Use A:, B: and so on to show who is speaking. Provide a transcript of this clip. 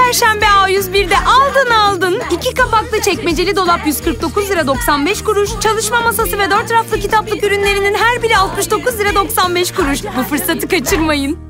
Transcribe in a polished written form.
A: Perşembe A101'de aldın. 2 kapaklı çekmeceli dolap 149 lira 95 kuruş. Çalışma masası ve 4 raflı kitaplık ürünlerinin her biri 69 lira 95 kuruş. Bu fırsatı kaçırmayın.